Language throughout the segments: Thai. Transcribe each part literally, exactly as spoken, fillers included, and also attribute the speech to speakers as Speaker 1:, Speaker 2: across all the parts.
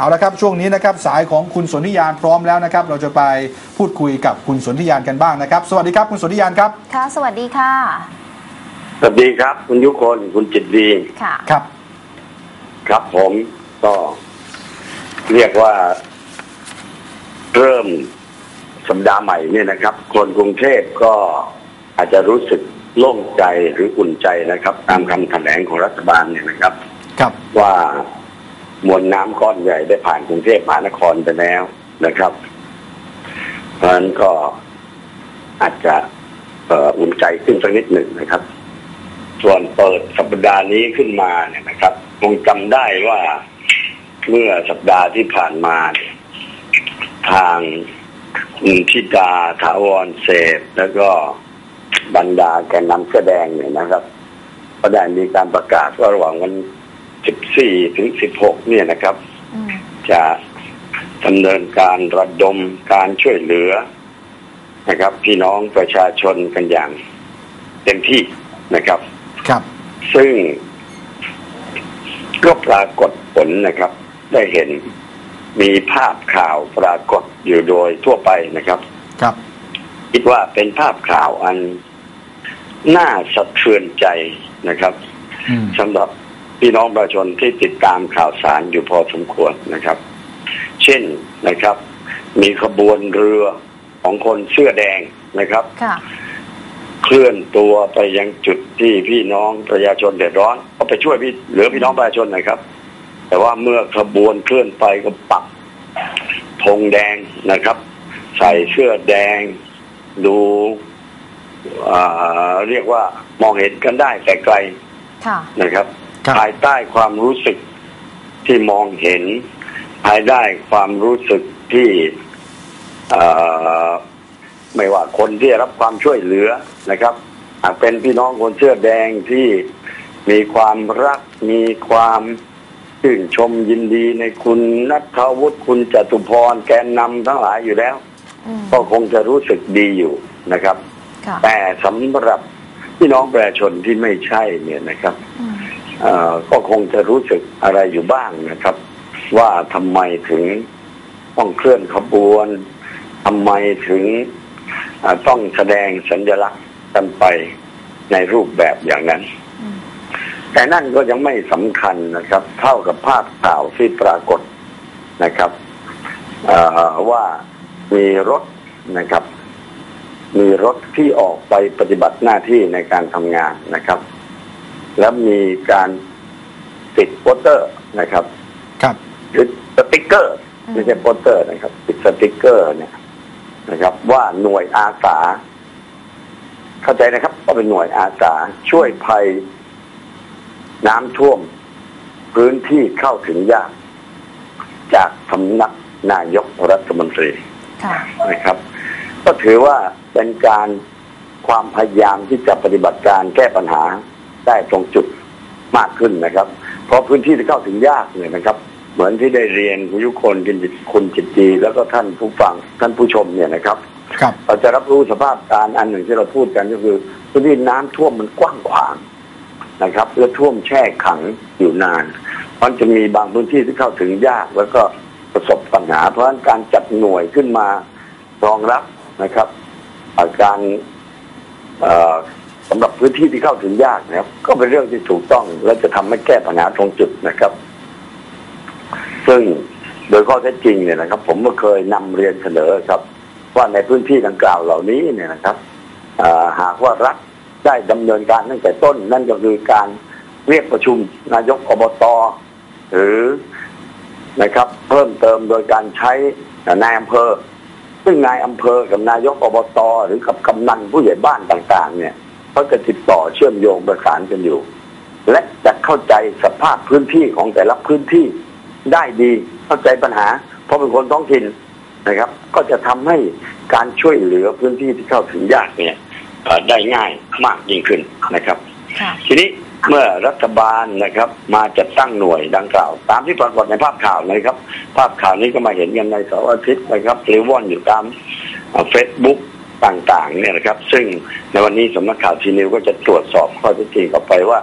Speaker 1: เอาละครับช่วงนี้นะครับสายของคุณสนธิยานพร้อมแล้วนะครับเราจะไปพูดคุยกับคุณสนธิยานกันบ้างนะครับสวัสดีครับคุณสนธิยานครับ
Speaker 2: ค่ะสวัสดีค่ะ
Speaker 3: สวัสดีครับคุณยุคนคุณจิตดี
Speaker 2: ค่ะ
Speaker 1: ครับ
Speaker 3: ครับผมก็เรียกว่าเริ่มสัปดาห์ใหม่เนี่ยนะครับคนกรุงเทพก็อาจจะรู้สึกโล่งใจหรืออุ่นใจนะครับตามคำแถลงของรัฐบาลเนี่ยนะครับ
Speaker 1: ครับ
Speaker 3: ว่ามวลน้ำก้อนใหญ่ได้ผ่านกรุงเทพมหานครไปแล้วนะครับเพราะฉะนั้นก็อาจจะอุ่นใจขึ้นสักนิดหนึ่งนะครับส่วนเปิดสัปดาห์นี้ขึ้นมาเนี่ยนะครับคงจำได้ว่าเมื่อสัปดาห์ที่ผ่านมาทางคุณธิดาถาวรเศรษฐ์แล้วก็บรรดาแกนนำแสดงเนี่ยนะครับก็ได้มีการประกาศว่าระหว่างวันสิบสี่ถึงสิบหกเนี่ยนะครับจะดำเนินการระดมการช่วยเหลือนะครับพี่น้องประชาชนกันอย่างเต็มที่นะครับ
Speaker 1: ครับ
Speaker 3: ซึ่งก็ปรากฏผลนะครับได้เห็นมีภาพข่าวปรากฏอยู่โดยทั่วไปนะครับ
Speaker 1: ครับ
Speaker 3: คิดว่าเป็นภาพข่าวอันน่าสะเทือนใจนะครับสำหรับพี่น้องประชาชนที่ติดตามข่าวสารอยู่พอสมควรนะครับเช่นนะครับมีขบวนเรือของคนเสื้อแดงนะครับเคลื่อนตัวไปยังจุดที่พี่น้องประชาชนเดือดร้อนก็ไปช่วยพี่เหลือพี่น้องประชาชนหน่อยครับแต่ว่าเมื่อขบวนเคลื่อนไปก็ปักธงแดงนะครับใส่เสื้อแดงดูเรียกว่ามองเห็นกันได้แต่ไกลนะครับภายใต้ความรู้สึกที่มองเห็นภายใต้ความรู้สึกที่ไม่ว่าคนที่ได้รับความช่วยเหลือนะครับหากเป็นพี่น้องคนเสื้อแดงที่มีความรักมีความชื่นชมยินดีในคุณณัฐวุฒิคุณจตุพรแกนนำทั้งหลายอยู่แล้วก็คงจะรู้สึกดีอยู่นะครับแต่สำหรับพี่น้องประชาชนที่ไม่ใช่เนี่ยนะครับก็คงจะรู้สึกอะไรอยู่บ้างนะครับว่าทำไมถึงต้องเคลื่อนขบวนทำไมถึงต้องแสดงสัญลักษณ์กันไปในรูปแบบอย่างนั้นแต่นั่นก็ยังไม่สำคัญนะครับเท่ากับภาพข่าวที่ปรากฏนะครับว่ามีรถนะครับมีรถที่ออกไปปฏิบัติหน้าที่ในการทำงานนะครับแล้วมีการติดโปสเตอร์นะครับ
Speaker 1: ครับ
Speaker 3: หรือสติ๊กเกอร์ไม่ใช่โปสเตอร์นะครับติดสติ๊กเกอร์เนี่ยนะครับว่าหน่วยอาสาเข้าใจนะครับก็เป็นหน่วยอาสาช่วยภัยน้ำท่วมพื้นที่เข้าถึงยากจากสำนักนายกรัฐมนตรีนะครับก็ถือว่าเป็นการความพยายามที่จะปฏิบัติการแก้ปัญหาได้ตรงจุดมากขึ้นนะครับเพราะพื้นที่ที่เข้าถึงยากเนี่ยนะครับเหมือนที่ได้เรียนคุณยุคนคุณจิตดีแล้วก็ท่านผู้ฟังท่านผู้ชมเนี่ยนะครับเราจะรับรู้สภาพการอันหนึ่งที่เราพูดกันก็คือพื้นที่น้ำท่วมมันกว้างขวางนะครับและท่วมแช่ขังอยู่นานมันจะมีบางพื้นที่ที่เข้าถึงยากแล้วก็ประสบปัญหาเพราะฉะนั้นการจัดหน่วยขึ้นมารองรับนะครับการสำหรับพื้นที่ที่เข้าถึงยากนะครับก็เป็นเรื่องที่ถูกต้องและจะทำให้แก้ปัญหาตรงจุดนะครับซึ่งโดยข้อเท็จจริงเนี่ยนะครับผมก็เคยนำเรียนเสนอครับว่าในพื้นที่ดังกล่าวเหล่านี้เนี่ยนะครับหากว่ารัฐได้ดำเนินการตั้งแต่ต้นนั่นก็คือการเรียกประชุมนายกอบต.หรือนะครับเพิ่มเติมโดยการใช้นายอำเภอซึ่งนายอำเภอกับนายกอบต.หรือกับกำนันผู้ใหญ่บ้านต่างๆเนี่ยเขาจะติดต่อเชื่อมโยงประสานกันอยู่และจะเข้าใจสภาพพื้นที่ของแต่ละพื้นที่ได้ดีเข้าใจปัญหาเพราะเป็นคนท้องถิ่นนะครับก็จะทำให้การช่วยเหลือพื้นที่ที่เข้าถึงยากเนี่ยได้ง่ายมากยิ่งขึ้นนะครับทีนี้เมื่อรัฐบาลนะครับมาจัดตั้งหน่วยดังกล่าวตามที่ปรากฏในภาพข่าวนะครับภาพข่าวนี้ก็มาเห็นกันในเสาร์อาทิตย์นะครับเรว่อนอยู่ตามเฟซบุ๊กต่างๆเนี่ยนะครับซึ่งในวันนี้สำนักข่าวทีนิวก็จะตรวจสอบข้อเท็จจริงต่อไปว่า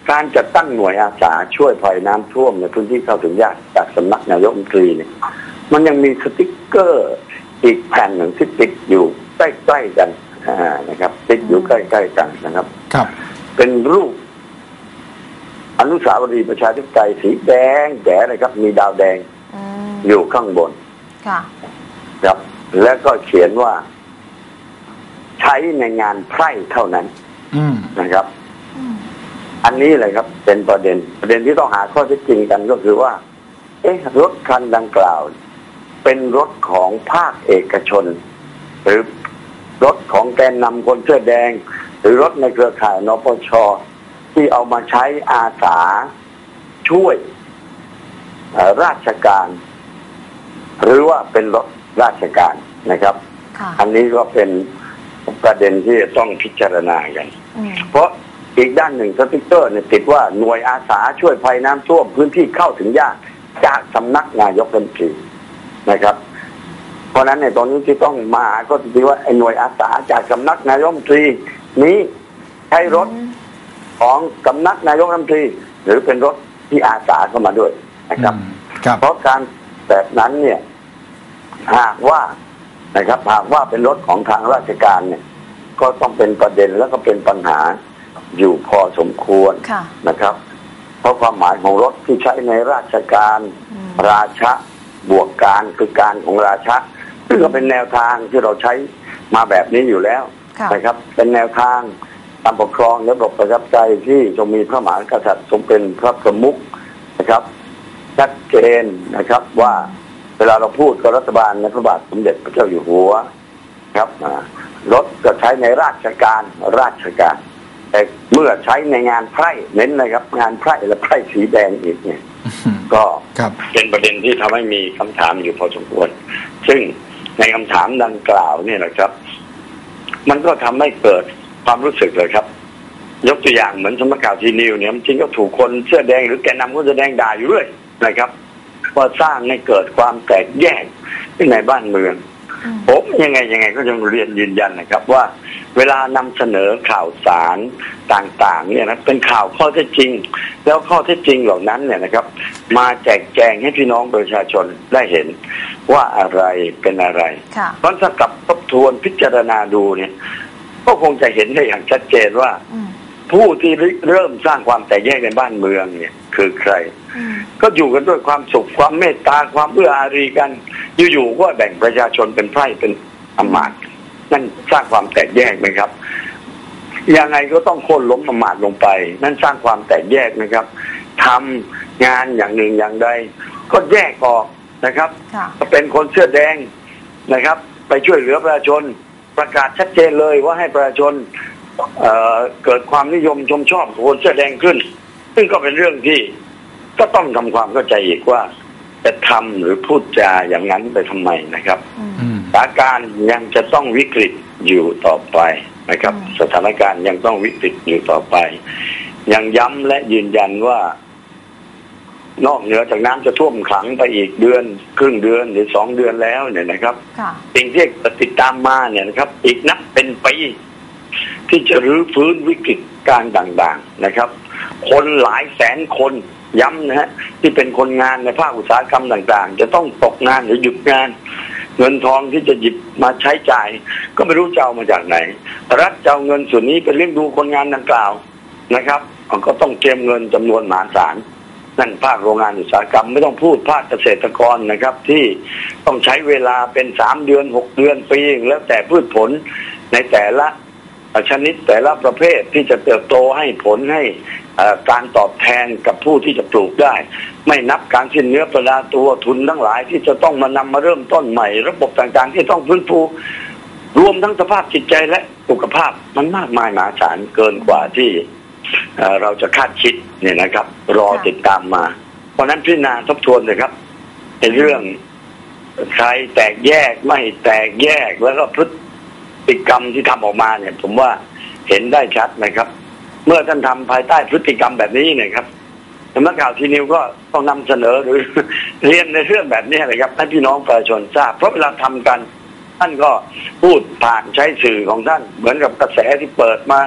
Speaker 3: การจัดตั้งหน่วยอาสาช่วยภัยน้ำท่วมในพื้นที่เข้าถึงยากจากสำนักนายกรัฐมนตรีเนี่ยมันยังมีสติ๊กเกอร์อีกแผ่นหนึ่งที่ติดอยู่ใกล้ๆกันนะครับติดอยู่ใกล้ๆกันนะครับ
Speaker 1: ครับ
Speaker 3: เป็นรูปอนุสาวรีย์ประชาธิปไตยสีแดงแจ๋นะครับมีดาวแดงอยู่ข้างบน
Speaker 2: ค่ะ
Speaker 3: ครับแล้วก็เขียนว่าใช้ในงานไพร่เท่านั้นนะครับอันนี้เลยครับเป็นประเด็นประเด็นที่ต้องหาข้อเท็จจริงกันก็คือว่าเอ๊ะรถคันดังกล่าวเป็นรถของภาคเอกชนหรือรถของแกนนำคนเสื้อแดงหรือรถในเครือข่ายนปช.ที่เอามาใช้อาสาช่วยราชการหรือว่าเป็นรถราชการนะครับอันนี้ก็เป็นประเด็นที่ต้องพิจารณากันเพราะอีกด้านหนึ่งสติ๊กเกอร์เนี่ยติดว่าหน่วยอาสาช่วยภัยน้ำท่วมพื้นที่เข้าถึงยากจากสำนักนายกรัฐมนตรีนะครับเพราะนั้นในตอนนี้ที่ต้องมาก็คือว่าไอ้หน่วยอาสาจากสำนักนายกรัฐมนตรีนี้ใช้รถของสำนักนายกรัฐมนตรีหรือเป็นรถที่อาสาเข้ามาด้วยนะครับเพราะการแบบนั้นเนี่ยหากว่านะครับหากว่าเป็นรถของทางราชการเนี่ยก็ต้องเป็นประเด็นแล้วก็เป็นปัญหาอยู่พอสมควรนะครับเพราะความหมายของรถที่ใช้ในราชการราชะบวกการคือการของราชะซึ่งก็เป็นแนวทางที่เราใช้มาแบบนี้อยู่แล้วนะครับเป็นแนวทางการปกครองระบบประชาธิปไตยที่ทรงมีพระมหากษัตริย์ทรงเป็นพระประมุขนะครับชัดเจนนะครับว่าเวลาเราพูดกับรัฐบาลในพระบาทสมเด็จพระเจ้าอยู่หัวครับรถจะใช้ในราชการราชการแต่เมื่อใช้ในงานไพร่เน้นนะครับงานไพร่และไพร่สีแดงอีกเนี่ยก็เป็นประเด็นที่ทำให้มีคำถามอยู่พอสมควรซึ่งในคำถามดังกล่าวเนี่ยนะครับมันก็ทำให้เกิดความรู้สึกเลยครับยกตัวอย่างเหมือนสำนักข่าวทีนิวเนี่ยจริงก็ถูกคนเสื้อแดงหรือแกนนำคนเสื้อแดงด่าอยู่เรื่อยนะครับว่าสร้างให้เกิดความแตกแยกในบ้านเมืองผมยังไงยังไงก็ยังเรียนยืนยันนะครับว่าเวลานำเสนอข่าวสารต่างๆเนี่ยนะเป็นข่าวข้อเท็จจริงแล้วข้อเท็จจริงเหล่านั้นเนี่ยนะครับมาแจกแจงให้พี่น้องประชาชนได้เห็นว่าอะไรเป็นอะไรเพราะถ้ากลับทบทวนพิจารณาดูเนี่ยก็คงจะเห็นได้อย่างชัดเจนว่าผู้ที่เริ่มสร้างความแตกแยกในบ้านเมืองเนี่ยคือใครก็อยู่กันด้วยความสุขความเมตตาความเอื้ออารีกันอยู่ๆก็แบ่งประชาชนเป็นไพร่เป็นอำมาตย์นั่นสร้างความแตกแยกไหมครับยังไงก็ต้องโค่นล้มอำมาตย์ลงไปนั่นสร้างความแตกแยกนะครับทำงานอย่างหนึ่งอย่างใดก็แยกออกนะครับก็เป็นคนเสื้อแดงนะครับไปช่วยเหลือประชาชนประกาศชัดเจนเลยว่าให้ประชาชน เอ่อ เกิดความนิยมชมชอบคนเสื้อแดงขึ้นซึ่งก็เป็นเรื่องที่ก็ต้องทำความเข้าใจอีกว่าจะทำหรือพูดจาอย่างนั้นไปทำไมนะครับสถานการณ์ยังจะต้องวิกฤตอยู่ต่อไปนะครับสถานการณ์ยังต้องวิกฤตอยู่ต่อไปยังย้ำและยืนยันว่านอกเหนือจากน้ำจะท่วมขังไปอีกเดือนครึ่งเดือนหรือสองเดือนแล้วเนี่ยนะครับสิ่งที่ติดตามมาเนี่ยนะครับอีกนับเป็นปีที่จะรื้อฟื้นวิกฤตการต่างๆนะครับคนหลายแสนคนย้ำนะฮะที่เป็นคนงานในภาคอุตสาหกรรมต่างๆจะต้องตกงานหรือหยุดงานเงินทองที่จะหยิบมาใช้จ่ายก็ไม่รู้จะเอามาจากไหนรัฐจะเอาเงินส่วนนี้ไปเลี้ยงดูคนงานดังกล่าวนะครับก็ต้องเตรียมเงินจำนวนมหาศาลนั่นภาคโรงงานอุตสาหกรรมไม่ต้องพูดภาคเกษตรกรนะครับที่ต้องใช้เวลาเป็นสามเดือนหกเดือนปีแล้วแต่พืชผลในแต่ละชนิดแต่ละประเภทที่จะเติบโตให้ผลให้การตอบแทนกับผู้ที่จะปลูกได้ไม่นับการสิ้นเนื้อประดาตัวทุนทั้งหลายที่จะต้องมานำมาเริ่มต้นใหม่ระบบต่างๆที่ต้องฟื้นฟูรวมทั้งสภาพจิตใจและสุขภาพมันมากมายมหาศาลเกินกว่าที่เราจะคาดคิดเนี่ยนะครับรอติดตามมาเพราะนั้นพิจารณาทบทวนเลยครับในเรื่องใครแตกแยกไม่แตกแยกแล้วก็พฤติกรรมที่ทำออกมาเนี่ยผมว่าเห็นได้ชัดนะครับเมื่อท่านทำภายใต้พฤติกรรมแบบนี้เนี่ยครับสำนักข่าวทีนิวก็ต้องนำเสนอหรือเรียนในเรื่องแบบนี้เลยครับให้พี่น้องประชาชนทราบเพราะเวลาทำกันท่านก็พูดผ่านใช้สื่อของท่านเหมือนกับกระแสที่เปิดมา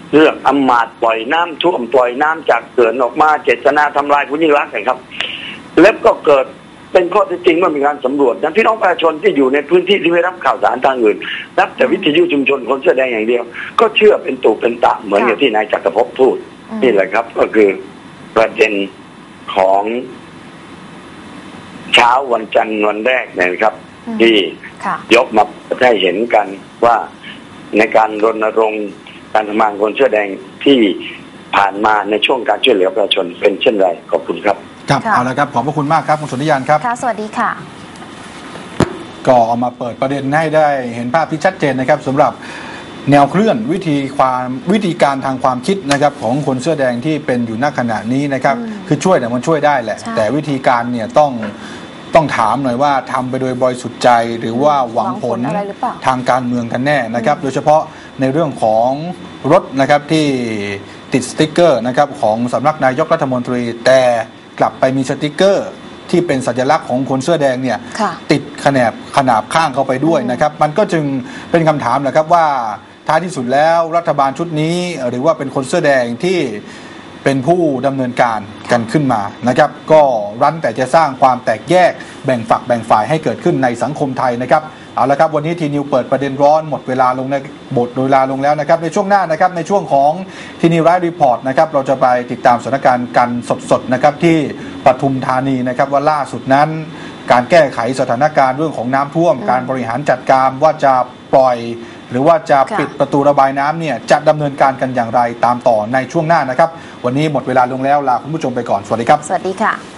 Speaker 3: เรื่องอำมาตย์ปล่อยน้ำท่วมปล่อยน้ำจากเขื่อนออกมาเจตนาทำลายคุณยิ่งรักษณ์นะครับ แล้วก็เกิดเป็นข้อเท็จจริงว่ามีการสำรวจนั้นพี่น้องประชาชนที่อยู่ในพื้นที่ที่ไม่รับข่าวสารทางอื่นรับแต่วิทยุชุมชนคนเสื้อแดงอย่างเดียวก็เชื่อเป็นตุเป็นตะเหมือนกับที่นายจักรภพพูดนี่แหละครับก็คือประเด็นของเช้าวันจันทร์วันแรกนะครับที่ยกมาให้เห็นกันว่าในการรณรงค์การทำงานคนเสื้อแดงที่ผ่านมาในช่วงการช่วยเหลือประชาชนเป็นเช่นไรขอบคุณครับ
Speaker 1: ครับเอาละครับขอบพระคุณมากครับคุณสนธิยานครับ
Speaker 2: ค่ะสวัสดีค่ะ
Speaker 1: ก็เอามาเปิดประเด็นให้ได้เห็นภาพที่ชัดเจนนะครับสำหรับแนวเคลื่อนวิธีความวิธีการทางความคิดนะครับของคนเสื้อแดงที่เป็นอยู่ณขณะนี้นะครับคือช่วยแต่มันช่วยได้แหละแต่วิธีการเนี่ยต้องต้องถามหน่อยว่าทำไปโดยบริสุทธิ์ใจหรือว่าหวังผลทางการเมืองกันแน่นะครับโดยเฉพาะในเรื่องของรถนะครับที่ติดสติ๊กเกอร์นะครับของสำนักนายกรัฐมนตรีแต่กลับไปมีสติ๊กเกอร์ที่เป็นสัญลักษณ์ของคนเสื้อแดงเนี่ยติดขนาบขนาบข้างเข้าไปด้วยนะครับมันก็จึงเป็นคำถามแหละครับว่าท้ายที่สุดแล้วรัฐบาลชุดนี้หรือว่าเป็นคนเสื้อแดงที่เป็นผู้ดำเนินการกันขึ้นมานะครับก็รั้นแต่จะสร้างความแตกแยกแบ่งฝักแบ่งฝ่ายให้เกิดขึ้นในสังคมไทยนะครับเอาละครับวันนี้ทีนิวเปิดประเด็นร้อนหมดเวลาลงในบทเวลาลงแล้วนะครับในช่วงหน้านะครับในช่วงของทีนิวไลฟ์รีพอร์ตนะครับเราจะไปติดตามสถานการณ์กันสดๆนะครับที่ปทุมธานีนะครับว่าล่าสุดนั้นการแก้ไขสถานการณ์เรื่องของน้ำท่วมการบริหารจัดการว่าจะปล่อยหรือว่าจะปิดประตูระบายน้ำเนี่ยจะดำเนินการกันอย่างไรตามต่อในช่วงหน้านะครับวันนี้หมดเวลาลงแล้วลาคุณผู้ชมไปก่อนสวัสดีครับ
Speaker 2: สวัสดีค่ะ